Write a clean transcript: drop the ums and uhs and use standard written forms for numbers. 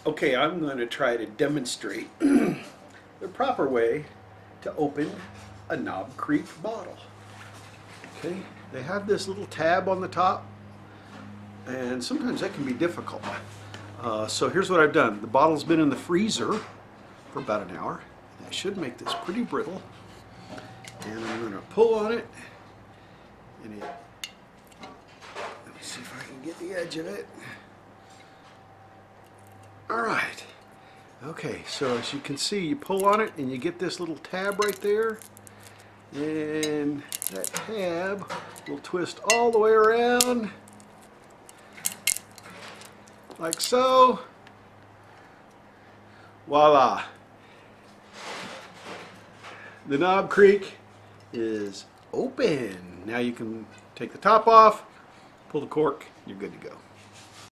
Okay, I'm going to try to demonstrate the proper way to open a Knob Creek bottle. Okay, they have this little tab on the top, and sometimes that can be difficult. So here's what I've done. The bottle's been in the freezer for about an hour. I should make this pretty brittle. And I'm going to pull on it, and let me see if I can get the edge of it. Alright, okay, so as you can see, you pull on it and you get this little tab right there, and that tab will twist all the way around like so. Voila! The Knob Creek is open. Now you can take the top off, pull the cork, you're good to go.